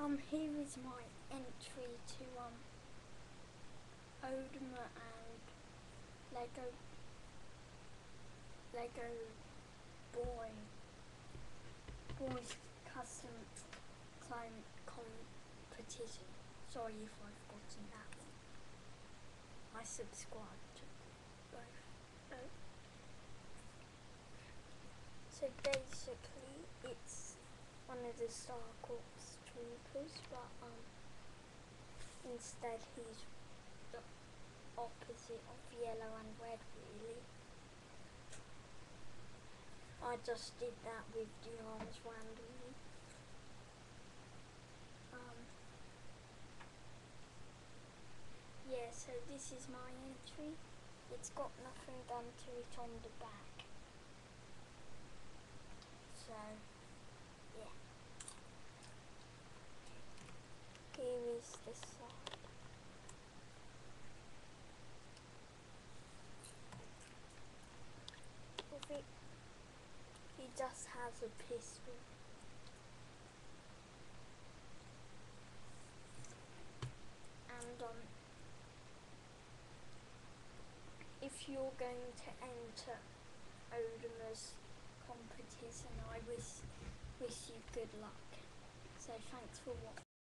Here is my entry to Odama and Lego Boys Custom Climate Competition. Sorry if I've forgotten that one. I subscribe to both. So basically it's one of the Star Corps troopers, but instead he's the opposite of yellow and red really. I just did that with the arms randomly. Yeah, so this is my entry. It's got nothing done to it on the back. So, yeah. Here is the side. He just has a pistol. And if you're going to enter Odama's competition, I wish you good luck. So thanks for watching.